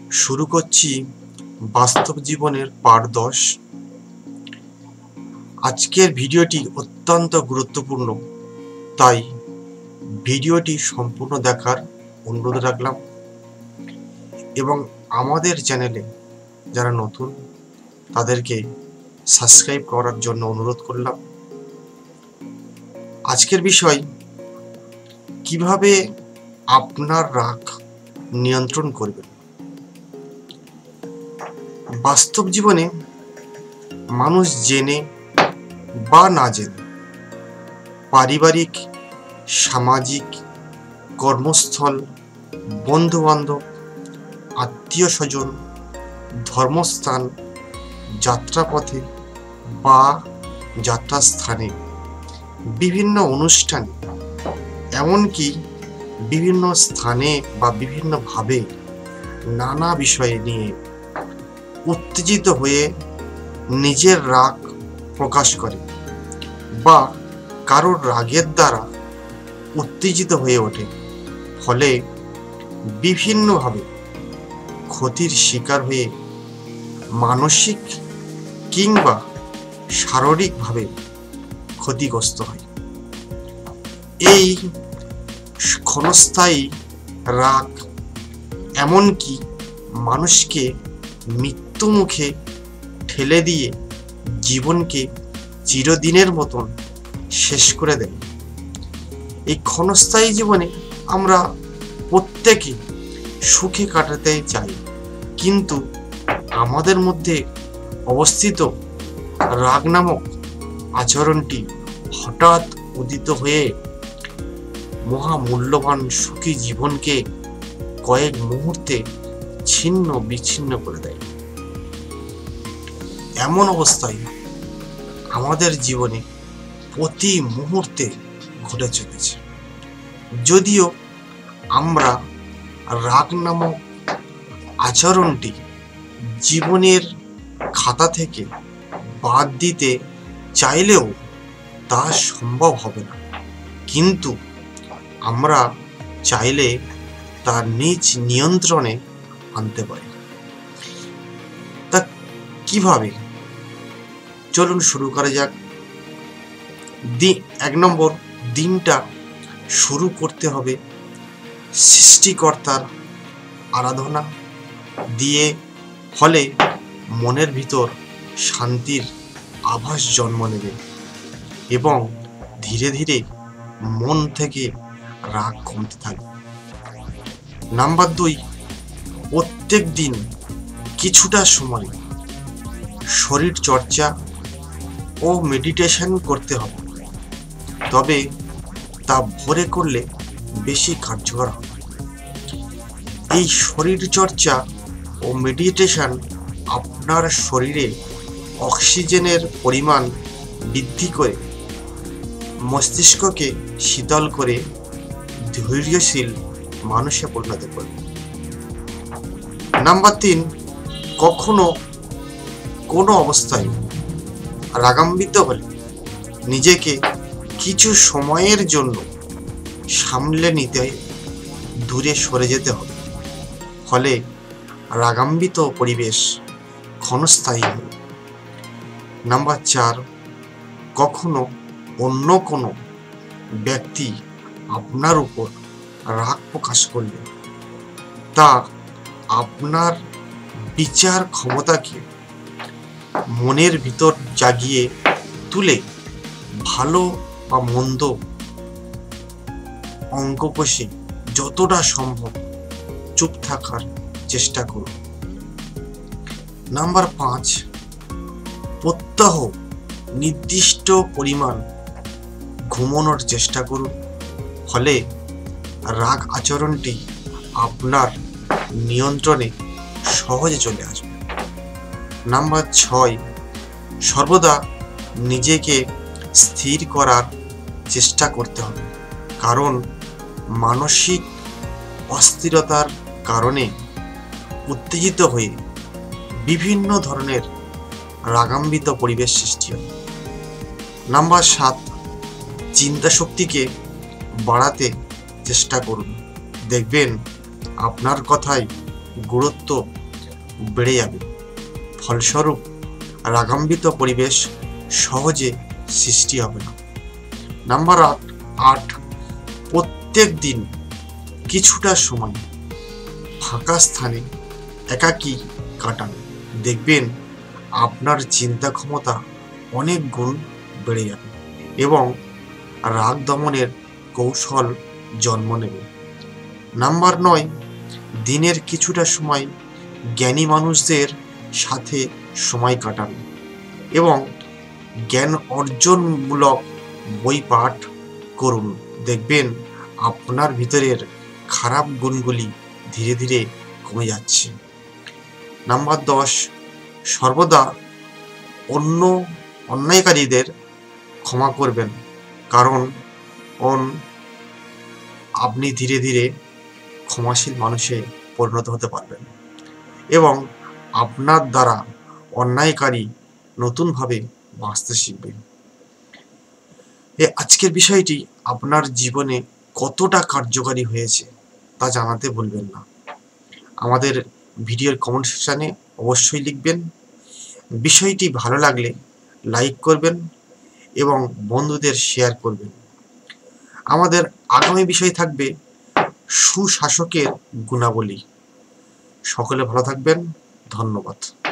শুরু করছি বাস্তব জীবনের পার্ট 10। আজকের ভিডিওটি অত্যন্ত গুরুত্বপূর্ণ, তাই ভিডিওটি সম্পূর্ণ দেখার অনুরোধ রাখলাম এবং আমাদের চ্যানেলে যারা নতুন তাদেরকে সাবস্ক্রাইব করার জন্য অনুরোধ করলাম। আজকের বিষয়, কিভাবে আপনার রাগ নিয়ন্ত্রণ করবেন। বাস্তব জীবনে মানুষ জেনে বা না জেনে পারিবারিক, সামাজিক, কর্মস্থল, বন্ধুবান্ধব, আত্মীয় স্বজন, ধর্মস্থান, যাত্রাপথে বা যাত্রাস্থানে, বিভিন্ন অনুষ্ঠানে, এমনকি বিভিন্ন স্থানে বা বিভিন্নভাবে নানা বিষয়ে নিয়ে উত্তেজিত হয়ে নিজের রাগ প্রকাশ করে বা কারোর রাগের দ্বারা উত্তেজিত হয়ে ওঠে, ফলে বিভিন্নভাবে ক্ষতির শিকার হয়ে মানসিক কিংবা শারীরিকভাবে ক্ষতিগ্রস্ত হয়। এই ক্ষণস্থায়ী রাগ এমনকি মানুষকে মৃত্যুমুখে ঠেলে দিয়ে জীবনকে চিরদিনের মতন শেষ করে দেয়। এই ক্ষণস্থায়ী জীবনে আমরা প্রত্যেকে সুখে কাটাতে চাই, কিন্তু আমাদের মধ্যে অবস্থিত রাগ নামক আচরণটি হঠাৎ উদিত হয়ে মহামূল্যবান সুখী জীবনকে কয়েক মুহূর্তে ছিন্ন বিচ্ছিন্ন করে দেয়। এমন অবস্থায় আমাদের জীবনে প্রতি মুহূর্তে ঘটে চলেছে। যদিও আমরা রাগ নামক আচরণটি জীবনের খাতা থেকে বাদ দিতে চাইলেও তা সম্ভব হবে না, কিন্তু আমরা চাইলে তা নিজ নিয়ন্ত্রণে আনতে পারি। তা কিভাবে? চলুন শুরু করা যাক। 1 নম্বর, দিনটা শুরু করতে হবে সৃষ্টিকর্তার আরাধনা দিয়ে, ফলে মনের ভিতর শান্তির আভাস জন্ম নেবে এবং ধীরে ধীরে মন থেকে রাগ কমতে থাকবে। নাম্বার 2, প্রত্যেক দিন কিছুটা সময় শরীর চর্চা ও মেডিটেশন করতে হবে, তবে তা ভোরে করলে বেশি কার্যকর হবে। এই শরীর চর্চা ও মেডিটেশন আপনার শরীরে অক্সিজেনের পরিমাণ বৃদ্ধি করে মস্তিষ্ককে শীতল করে ধৈর্যশীল মানুষে পরিণত করবে। নাম্বার 3, কখনো কোনো অবস্থায় রাগান্বিত হলে নিজেকে কিছু সময়ের জন্য সামলে নিতে দূরে সরে যেতে হবে, ফলে রাগান্বিত পরিবেশ ক্ষণস্থায়ী হবে। নাম্বার 4, কখনো অন্য কোনো ব্যক্তি আপনার উপর রাগ প্রকাশ করলে তা আপনার বিচার ক্ষমতাকে মনের ভিতর জাগিয়ে তুলে ভালো বা মন্দ অঙ্ক কষে যতটা সম্ভব চুপ থাকার চেষ্টা করুন। নাম্বার 5, প্রত্যহ নির্দিষ্ট পরিমাণ ঘুমানোর চেষ্টা করুন, ফলে রাগ আচরণটি আপনার নিয়ন্ত্রণে সহজে চলে আসবে। নাম্বার 6, সর্বদা নিজেকে স্থির করার চেষ্টা করতে হবে, কারণ মানসিক অস্থিরতার কারণে উত্তেজিত হয়ে বিভিন্ন ধরনের রাগান্বিত পরিবেশ সৃষ্টি হয়। নাম্বার 7, চিন্তা শক্তিকে বাড়াতে চেষ্টা করুন, দেখবেন আপনার কথায় গুরুত্ব বেড়ে যাবে। ফলস্বরূপ রাগান্বিত পরিবেশ সহজে সৃষ্টি হবে না। নাম্বার 8, প্রত্যেক দিন কিছুটা সময় ফাঁকা স্থানে একাকী কাটান। দেখবেন আপনার চিন্তা ক্ষমতা অনেক গুণ বেড়ে যাবে এবং রাগ দমনের কৌশল জন্ম নেবে। নাম্বার 9, দিনের কিছুটা সময় জ্ঞানী মানুষদের সাথে সময় কাটান এবং জ্ঞান অর্জনমূলক বই পাঠ করুন। দেখবেন আপনার ভিতরের খারাপ গুণগুলি ধীরে ধীরে কমে যাচ্ছে। নাম্বার 10, সর্বদা অন্যায়কারীদের ক্ষমা করবেন, কারণ আপনি ধীরে ধীরে ক্ষমাশীল মানুষে পরিণত হতে পারবেন এবং আপনার দ্বারা অন্যায়কারী নতুনভাবে বাঁচতে শিখবে। আজকের বিষয়টি আপনার জীবনে কতটা কার্যকারী হয়েছে তা জানাতে ভুলবেন না। আমাদের ভিডিওর কমেন্ট সেকশনে অবশ্যই লিখবেন। বিষয়টি ভালো লাগলে লাইক করবেন এবং বন্ধুদের শেয়ার করবেন। আমাদের আগামী বিষয় থাকবে সুশাসকের গুণাবলী। সকলে ভালো থাকবেন। ধন্যবাদ।